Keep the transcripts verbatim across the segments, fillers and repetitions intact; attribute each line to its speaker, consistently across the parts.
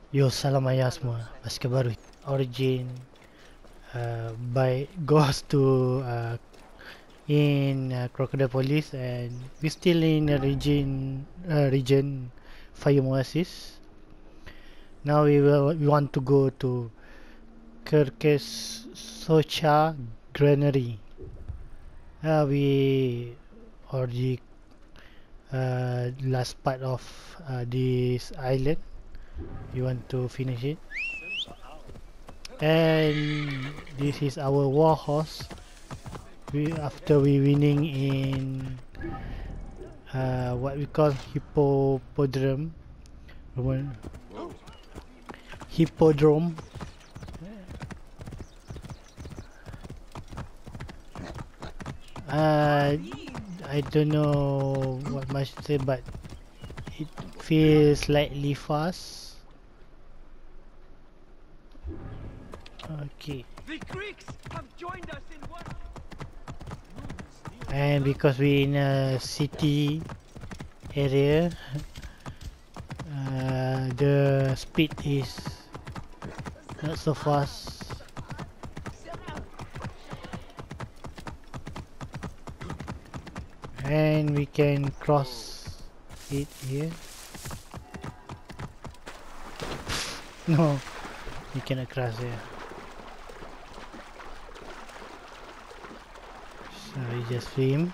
Speaker 1: Yo, salam ayah semua. Pasukan baru Origin uh, by goes to uh, in uh, Crocodile Police, and we still in the region uh, region Fire Oasis. Now we will we want to go to Kerkesocha Granary. Uh, we already uh, last part of uh, this island. We want to finish it. And this is our war horse. We after we winning in uh, what we call hippodrome, Roman hippodrome. Uh, I don't know what much to say, but it feels slightly fast. Okay.
Speaker 2: The Greeks have joined us in one.
Speaker 1: And because we in a city area, uh, the speed is not so fast. And we can cross it here. No, we cannot cross here. So we just swim.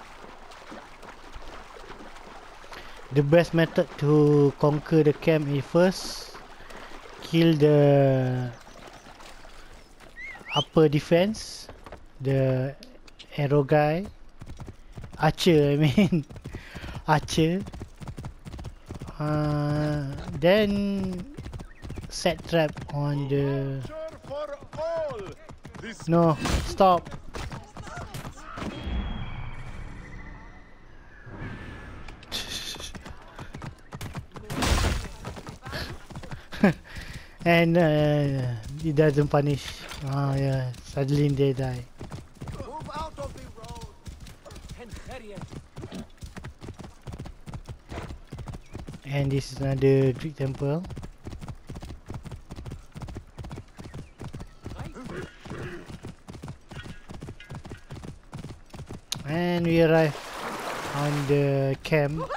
Speaker 1: The best method to conquer the camp is first kill the upper defense, the arrow guy, archer I mean, archer. Uh, then set trap on the. No, stop. And uh, it doesn't punish. Ah, yeah, suddenly they die.
Speaker 2: Move out of the road.
Speaker 1: And this is another Greek temple. And we arrive on the camp.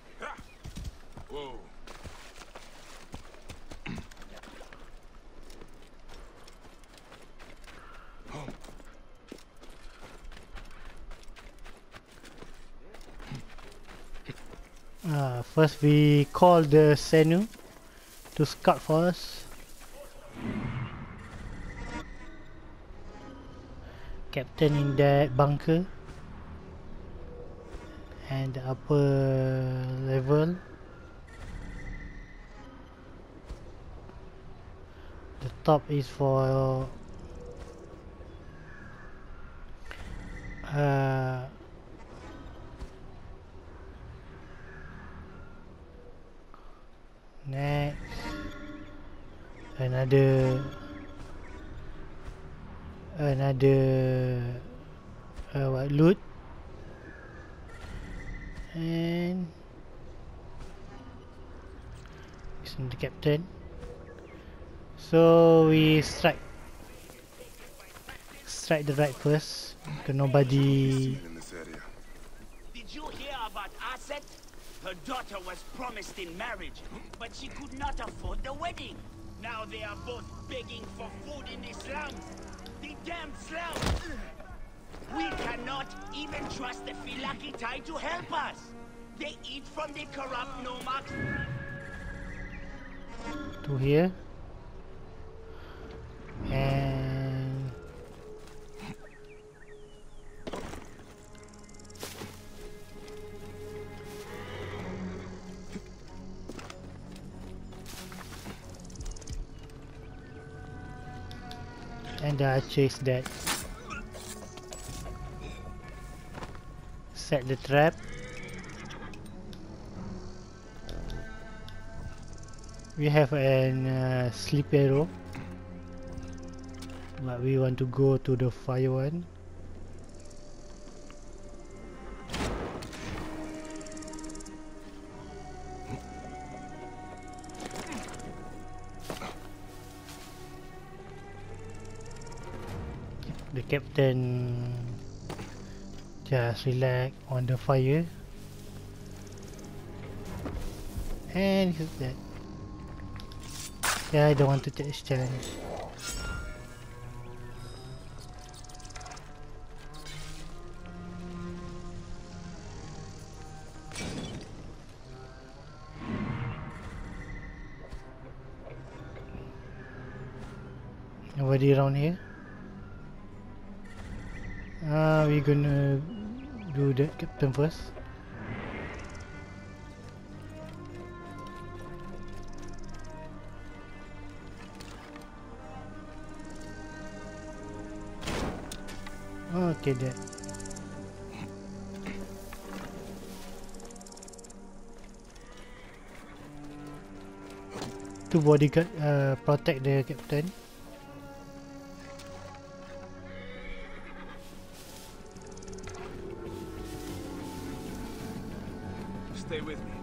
Speaker 1: Uh, first we call the Senu to scout for us. Captain in that bunker and the upper level. The top is for uh, next another another uh, what, loot, and this is the captain. So we strike strike the right first because nobody.
Speaker 3: Did you hear about Aset? Her daughter was promised in marriage, but she could not afford the wedding. Now they are both begging for food in the slums. The damn slums! We cannot even trust the Philakitai to help us. They eat from the corrupt nomarchs.
Speaker 1: To here. And and the archer is dead. Set the trap. We have an uh, sleep arrow, but we want to go to the fire one. the captain just relax on the fire, and he's dead. Yeah, I don't want to take this challenge. Nobody around here. Ah, we gonna do the captain first. Okay, that. Two bodyguard uh, protect the captain.
Speaker 4: Stay with me.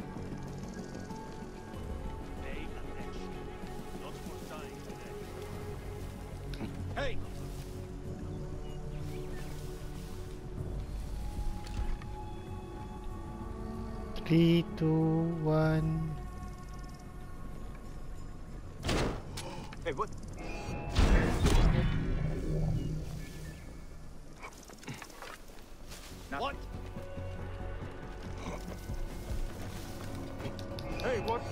Speaker 3: Pay attention. Not for dying today.
Speaker 4: Hey!
Speaker 1: Three, two, one.
Speaker 4: Hey, what?
Speaker 3: What?
Speaker 4: Hey, what?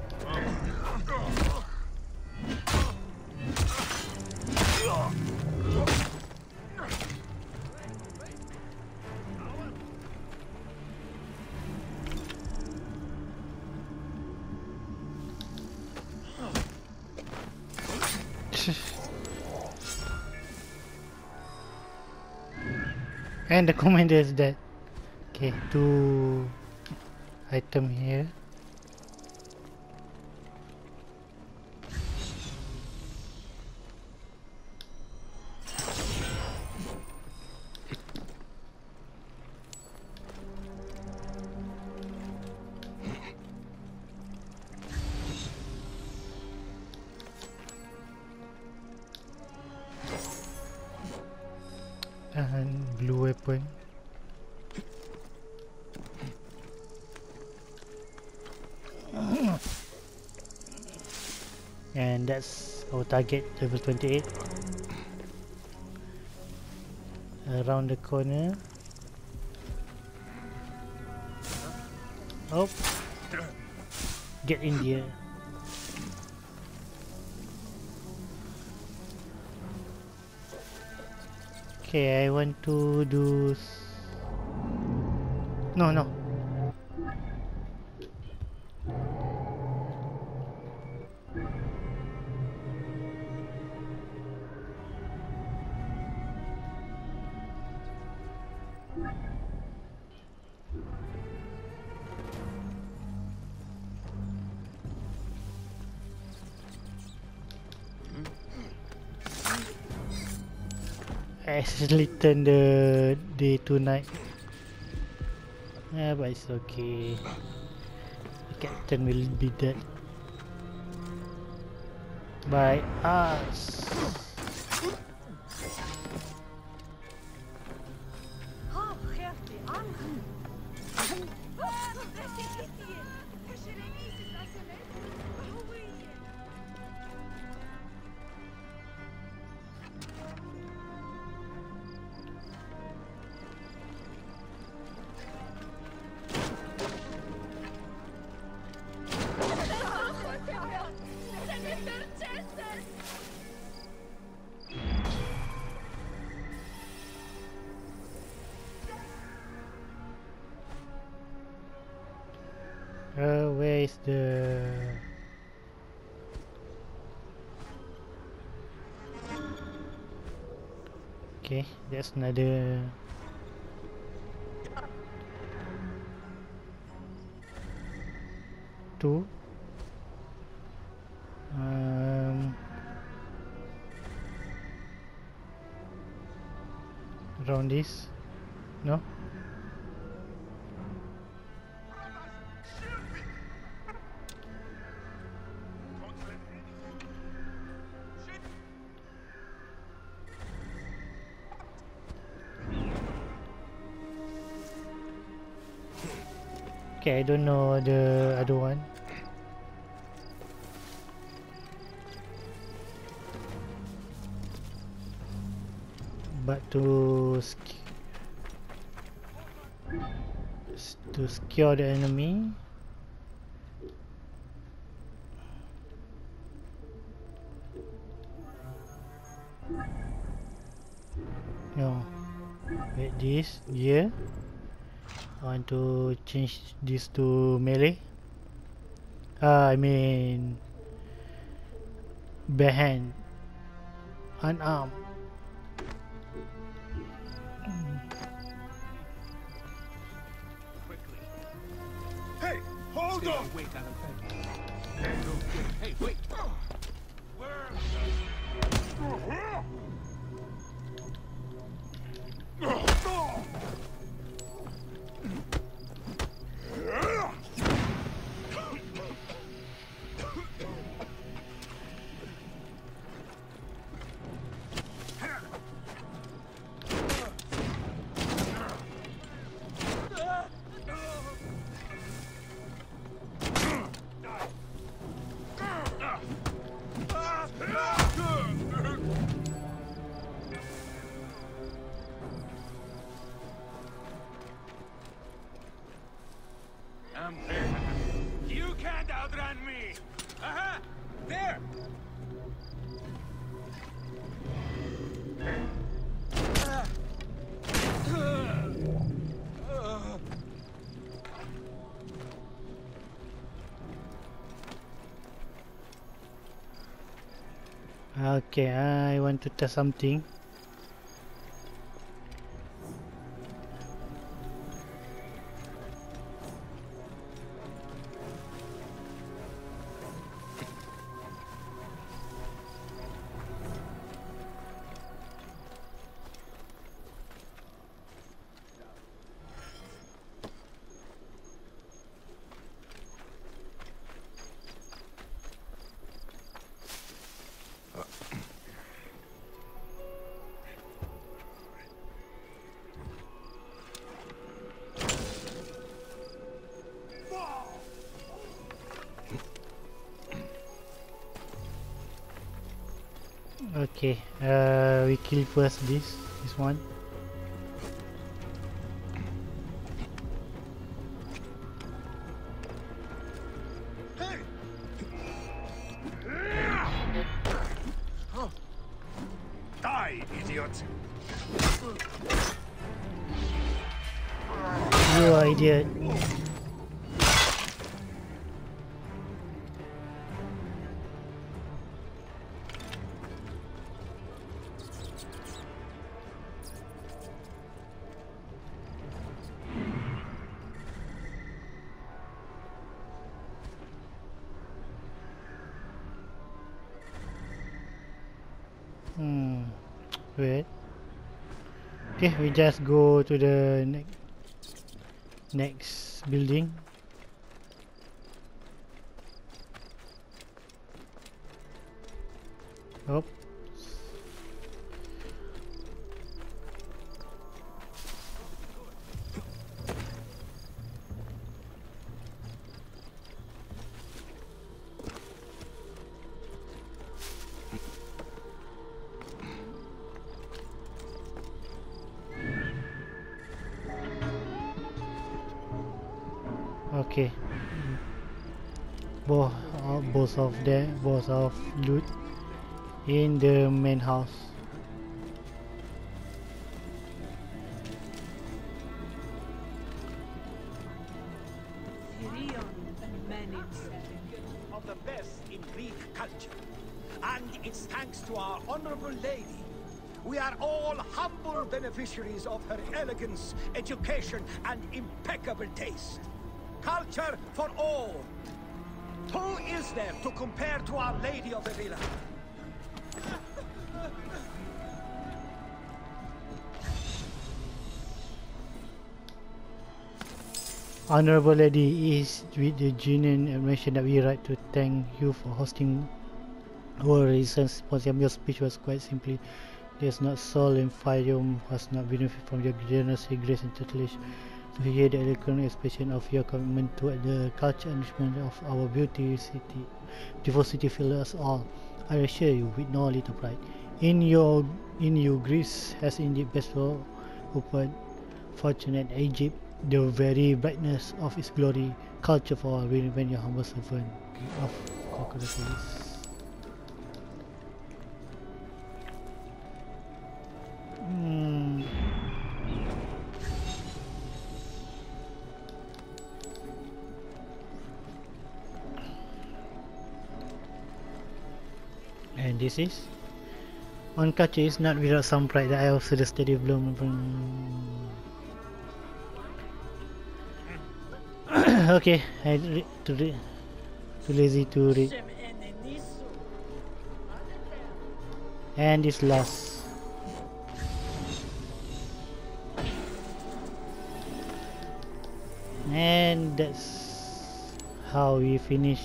Speaker 1: And the commander is dead. Okay, two item here. And blue weapon. And that's our target, level twenty-eight. Around the corner. Oh, get in here. Okay, I want to do s- no, no. I accidentally turn the day to night. Yeah, but it's okay. The captain will be dead by us. Uh, where is the... Okay, that's another... Two. Um... Around this? No? Okay, I don't know the other one. But to sk s- to secure the enemy. No, wait, this here. I want to change this to melee. Uh, I mean, bare hand, unarmed.
Speaker 4: Quickly. Hey, hold
Speaker 5: Stay
Speaker 4: on!
Speaker 5: awake, Alan. No, wait. Hey, wait.
Speaker 4: Where? I'm there. You can't outrun me! Uh-huh! There!
Speaker 1: Okay, I want to test something. Okay, uh, we kill first this, this one.
Speaker 4: Hey! Die, idiot!
Speaker 1: You idiot. Hmm. Wait. Okay, we just go to the next next building. Oh. Okay. Both, uh, both of them, both of loot in the main house.
Speaker 6: Of the best in Greek culture. And it's thanks to our honorable lady. We are all humble beneficiaries of her elegance, education, and impeccable taste. Culture for all. Who is there to compare to our Lady of the Villa?
Speaker 1: Honorable Lady, is with the genuine admiration that we write to thank you for hosting our recent symposium. Your speech was quite simply, there's not soul in Fayoum has not benefited from your generosity, grace, and tutelage. to hear the eloquent expression of your commitment to the culture and enrichment of our beauty city. Beautiful city fill us all. I assure you with no little pride. In your in you Greece has indeed bestowed upon fortunate Egypt the very brightness of its glory, culture for all, when your humble servant of Crocodipolis. Hmm. And this is on culture is not without some pride that I also the steady bloom from. Okay, I re to re too lazy to read. And this last. And that's how we finish.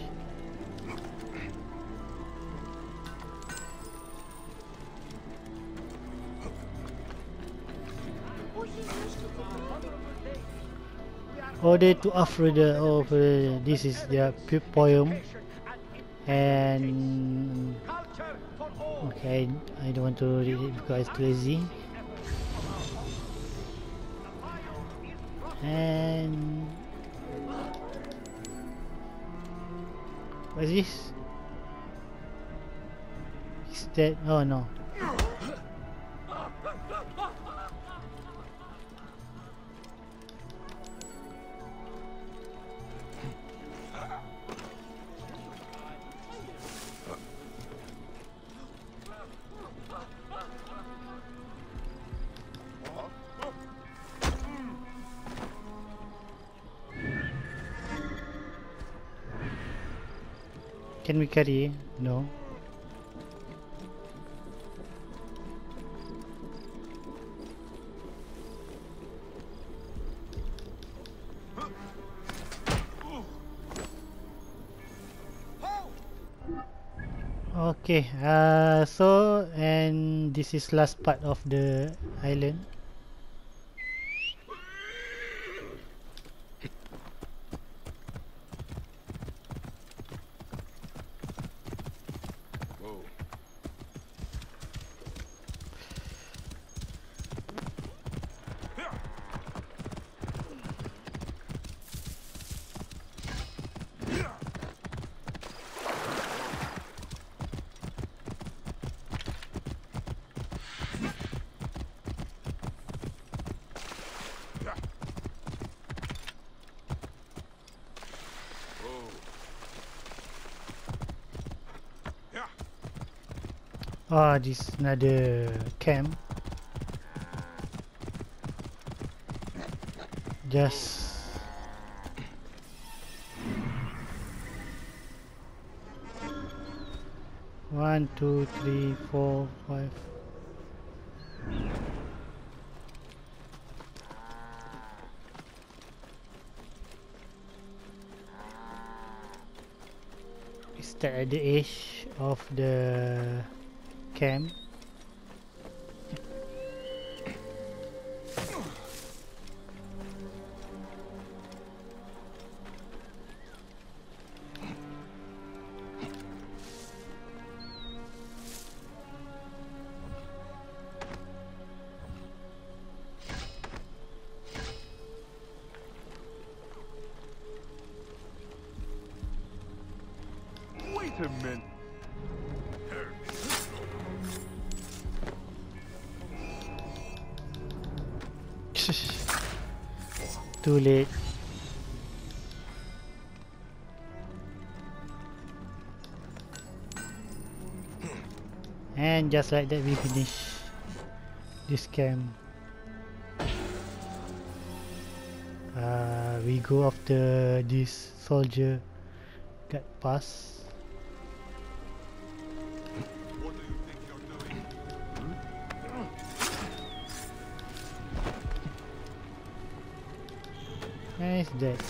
Speaker 1: Order to Aphrodite. Oh, Aphrodite. This is their poem, and okay, I don't want to read it because it's lazy. And what is this? Is that? Oh no. Can we carry? No. Okay, uh, so and this is last part of the island. Ah, this is another camp. Just one, two, three, four, five. Is that at the edge of the camp?
Speaker 4: Wait a minute.
Speaker 1: Too late. And just like that we finish this camp. Uh, we go after this soldier got past.
Speaker 4: What do you think you're doing?
Speaker 1: And it's dead.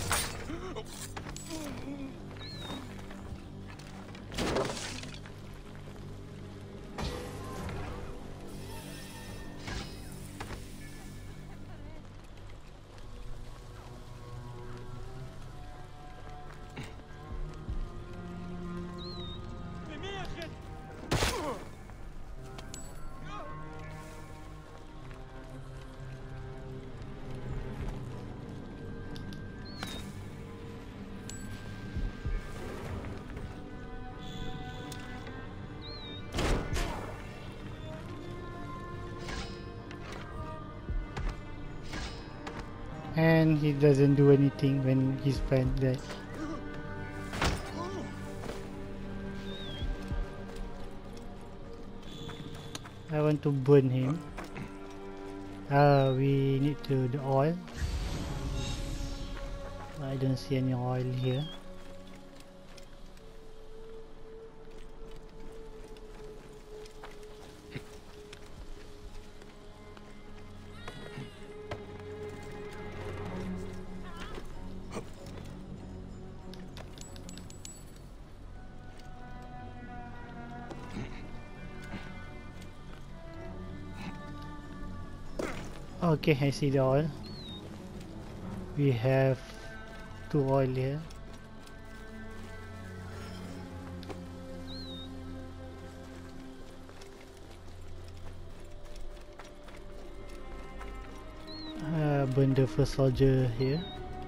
Speaker 1: And he doesn't do anything when his friend dies. I want to burn him. Uh, we need to the oil. I don't see any oil here. Okay, I see the oil. We have two oil here. Uh, burn the first soldier here.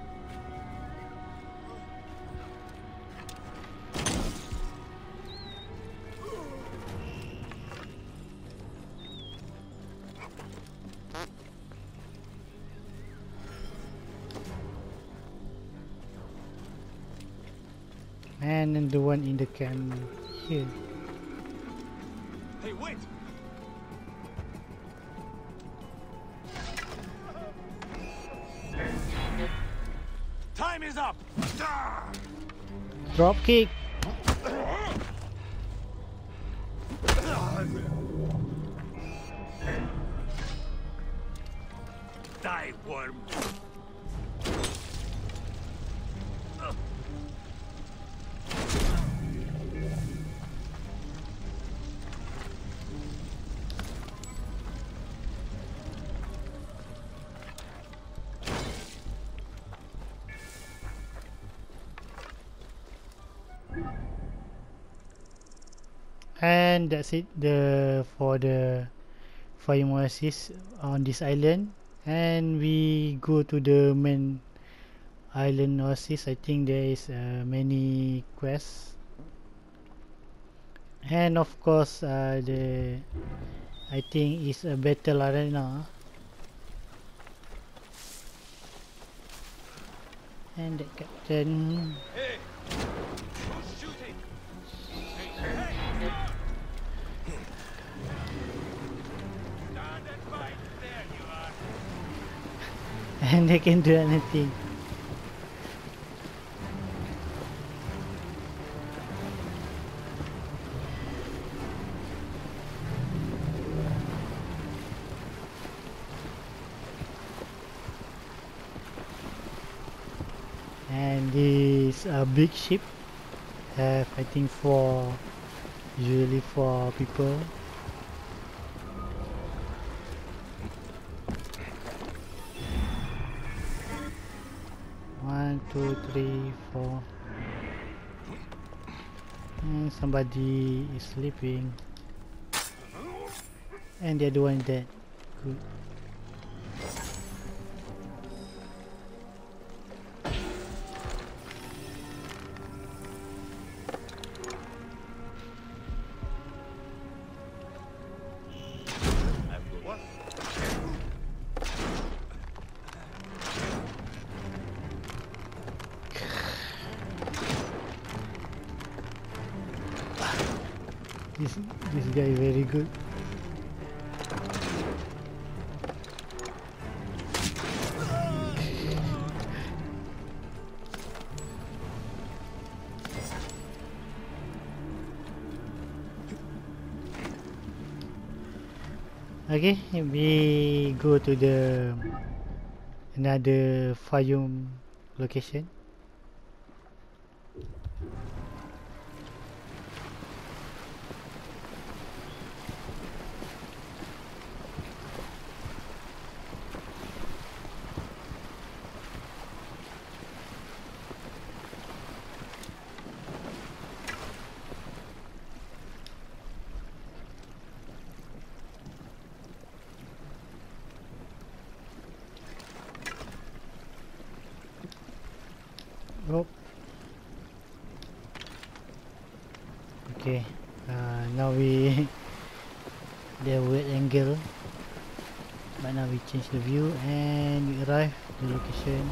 Speaker 1: And then the one in the camp here.
Speaker 6: Hey, wait! Time is up!
Speaker 1: Drop kick.
Speaker 6: Die, worm!
Speaker 1: And that's it, the for the fire oasis on this island. And we go to the main island oasis. I think there is uh, many quests, and of course uh, the I think is a battle arena. And the captain.
Speaker 6: Hey! Who's shooting? Stand and fight! There you are!
Speaker 1: And they can do anything. And this uh, big ship have I think four, usually four people. One, two, three, four. And somebody is sleeping. And the other one dead. Good. This this guy is very good. Okay, we go to the another Fayum location. Oh. Okay. Uh, now we the weird angle. But now we change the view and we arrive at the location.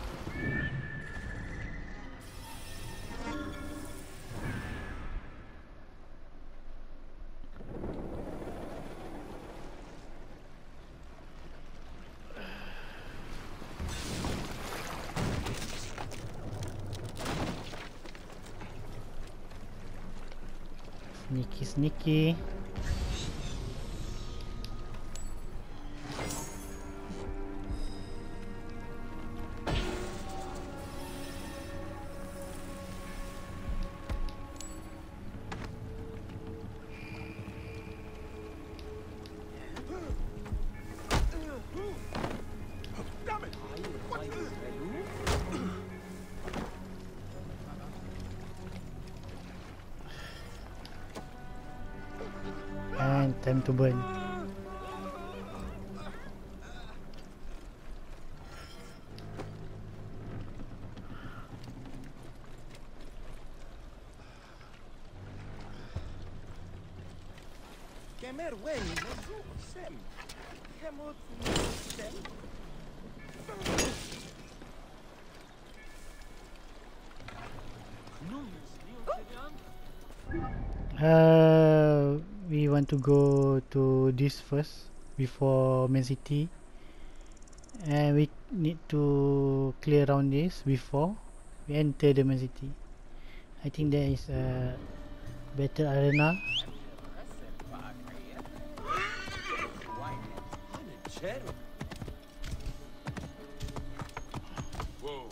Speaker 1: Sneaky, sneaky. And time to burn.
Speaker 6: Kemer wen, sem. Kemot sem.
Speaker 1: Uh, we want to go to this first before Man City, and we need to clear around this before we enter the Man City. I think there is a better arena.
Speaker 4: Whoa.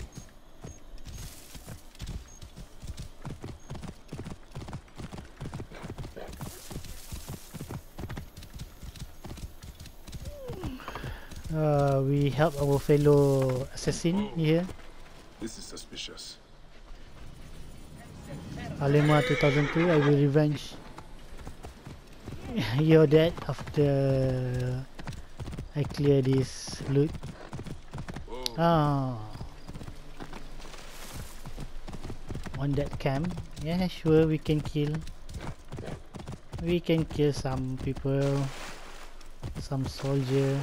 Speaker 1: Uh, we help our fellow assassin here.
Speaker 4: This is suspicious.
Speaker 1: Alema two thousand two, I will revenge your death after I clear this loot.
Speaker 4: Whoa.
Speaker 1: Ah, on that camp, yeah, sure, we can kill. We can kill some people, some soldier.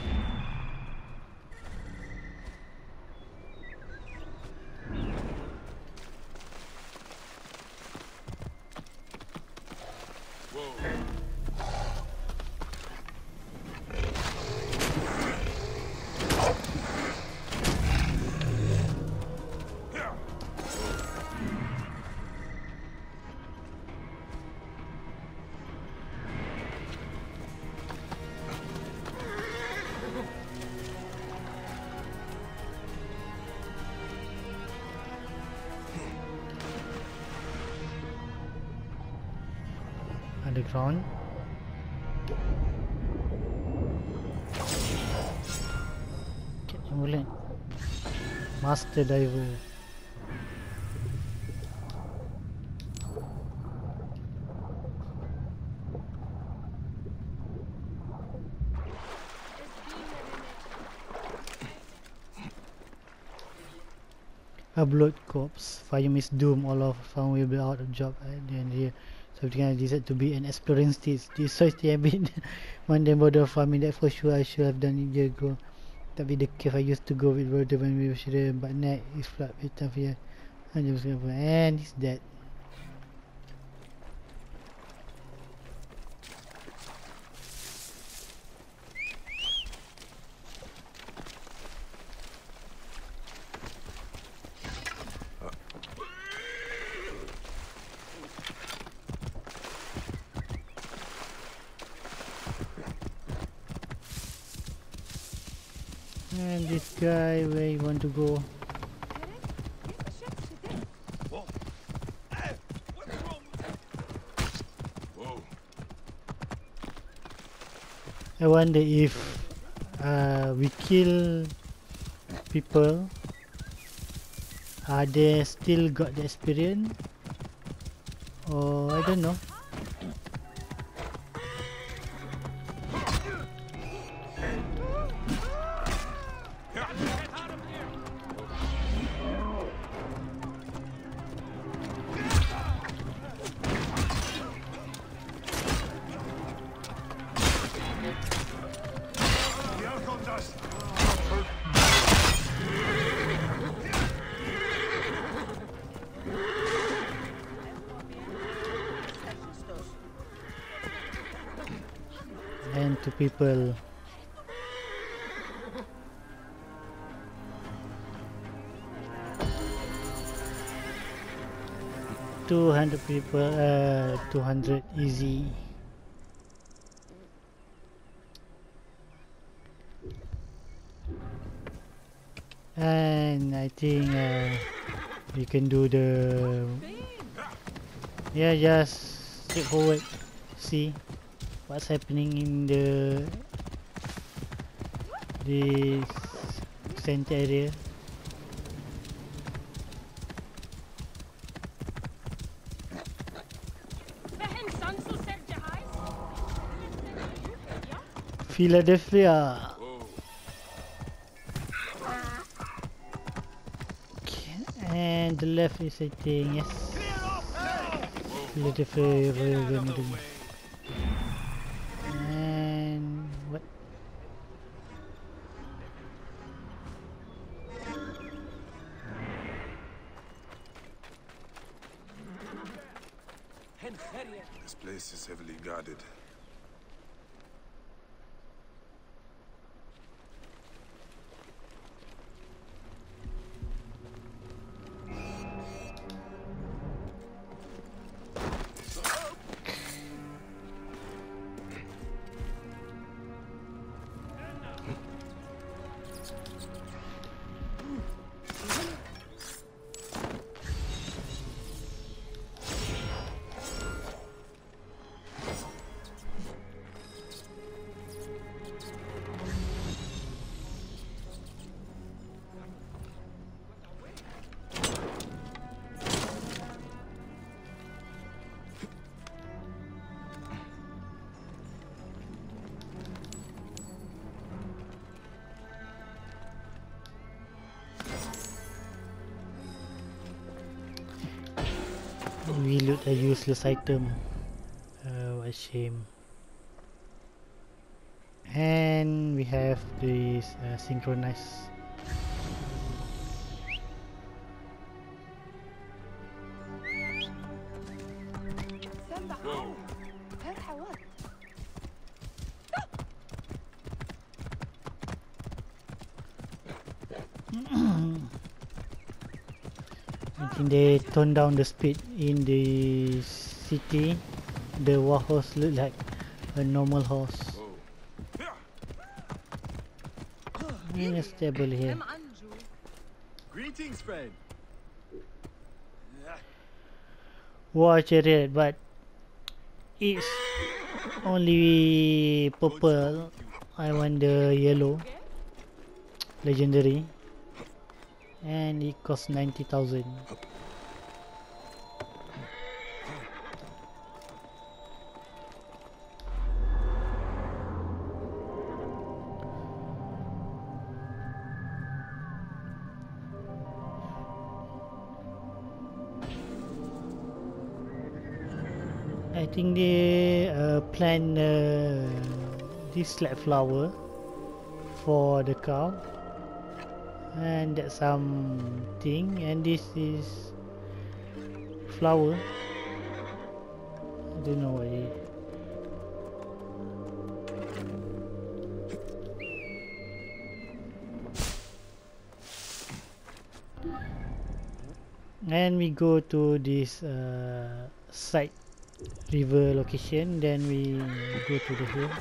Speaker 1: Underground. Catch mullet. Master diver. Upload corpse. Fire Miss Doom. All of fun will be out of job at the end here. So I decided to be an exploring stage. This choice the habit. One day border farming, that for sure I should have done it year ago. Tapi the cave I used to go with border when we were children, but now it's flat with tough here. And he's dead. And this guy, where you want to go?
Speaker 4: Whoa. Hey, what's wrong? Whoa.
Speaker 1: I wonder if uh, we kill people, are they still got the experience? Or I don't know. and to people. Two hundred people, uh, two hundred easy. And I think uh, we can do the, yeah, just straightforward. See what's happening in the this center area. Philadelphia.
Speaker 4: Whoa.
Speaker 1: Okay. And the left is, I think, yes, Philadelphia Revenue. And what?
Speaker 4: This place is heavily guarded.
Speaker 1: We loot a useless item. Uh, what a shame. And we have this uh, synchronized.
Speaker 4: Whoa.
Speaker 1: I think they tone down the speed in the city. The war horse look like a normal horse.
Speaker 4: Whoa.
Speaker 1: And it's stable here.
Speaker 2: Greetings, friend.
Speaker 1: War chariot, but it's only purple. I want the yellow legendary, and it costs ninety thousand. I think they uh, plant uh, this like flower for the cow, and that's something, and this is flower. I don't know what it is. And we go to this uh, side river location, then we go to the hill.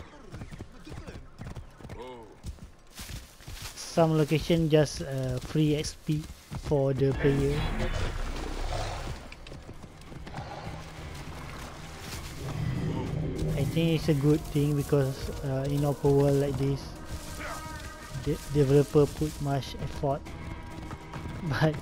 Speaker 4: Whoa.
Speaker 1: Some location just uh, free X P for the player. I think it's a good thing because uh, in open world like this, the developer put much effort, but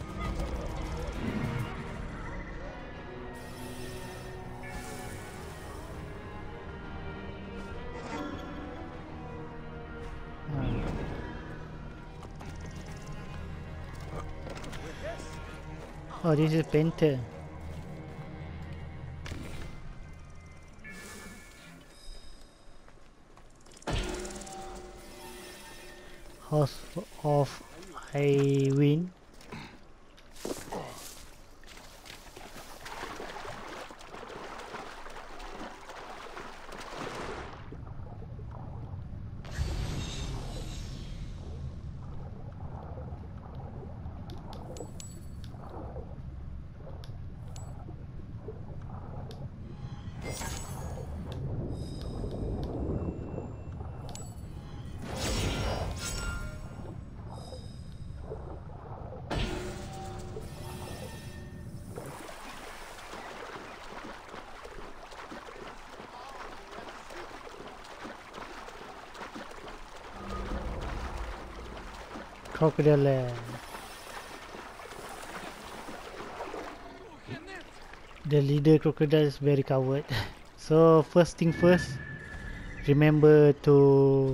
Speaker 1: oh, this is painter. House of I win. Crocodile Land. The leader crocodile is very coward. So first thing first, remember to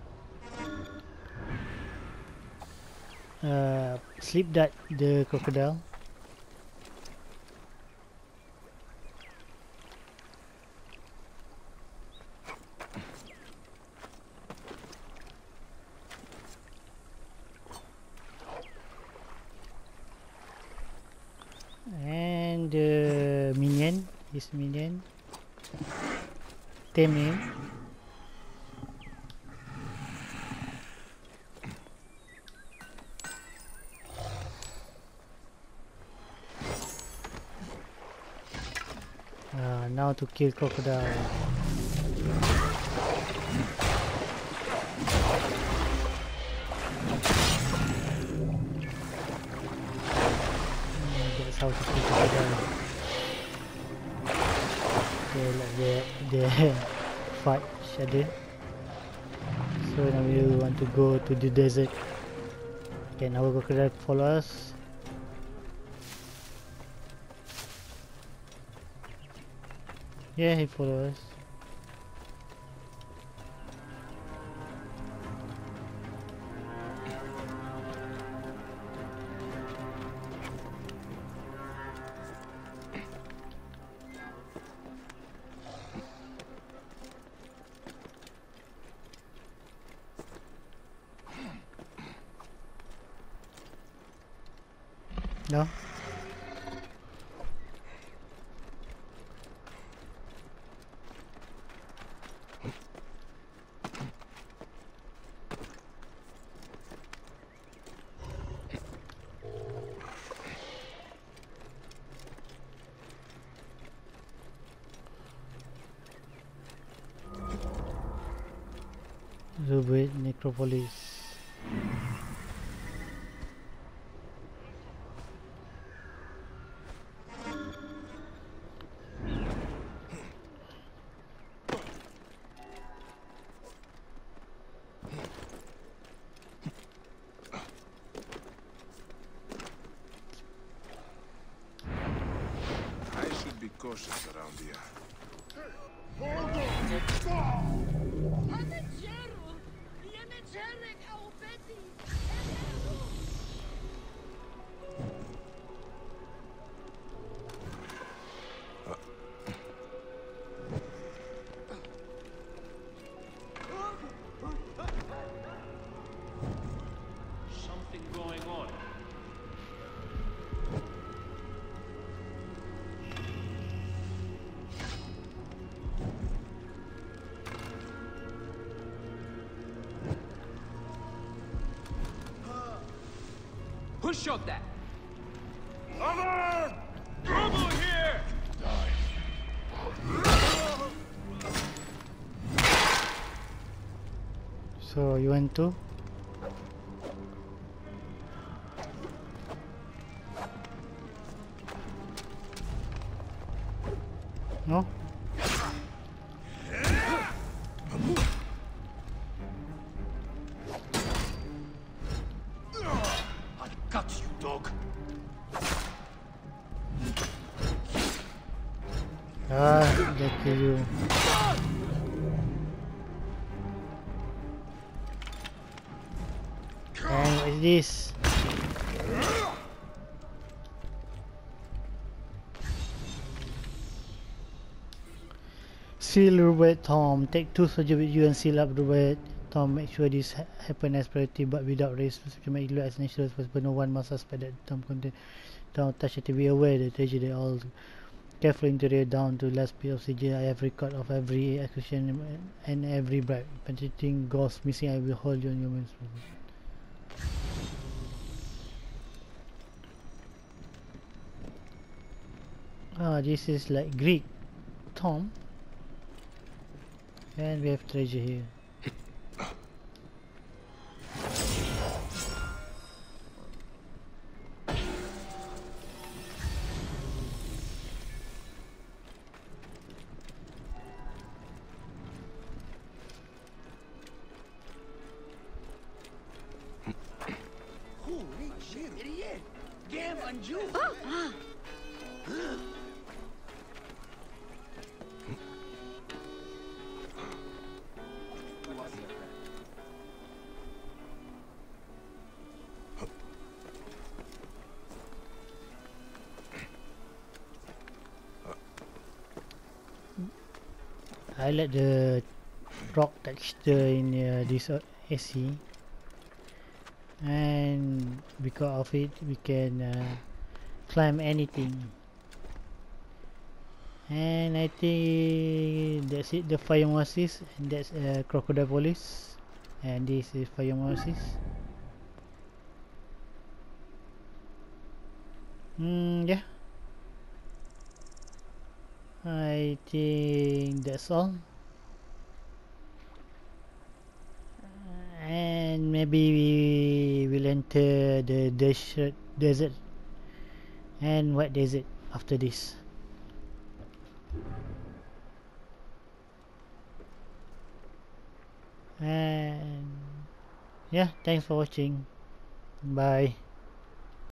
Speaker 1: uh, sleep that the crocodile. And the minion, his minion, tame him. Uh, now to kill crocodile. How to kill crocodile. They like they they fight each other. So now we want to go to the desert. Can our crocodile follow us? Yeah, he follows us. No? Zubayt Necropolis.
Speaker 4: I should be cautious around here.
Speaker 5: Something going on. Who shot that?
Speaker 4: Alarm! Trouble here!
Speaker 1: So you want to? No?
Speaker 6: I got you, dog.
Speaker 1: Ah, they kill you. And what is this? Seal Robert Tom. Take two soldiers with you and seal up Robert Tom. Make sure this ha happen as priority but without risk. To make it look as natural as possible. No one must suspect that Tom contain. Don't touch it. To be aware that they all careful interior down to last bit of C G I. I have record of every execution and every bribe. Penetrating ghost missing. I will hold you on your minds. Ah, this is like Greek Tom. And we have treasure here. I like the rock texture in uh, this uh, A C, and because of it we can uh, climb anything. And I think that's it, the Fayum Oasis, and that's uh, Crocodile Police, and this is Fayum Oasis. Hmm, yeah, I think that's all. And maybe we will enter the desert, desert and White Desert after this. And yeah, thanks for watching. Bye.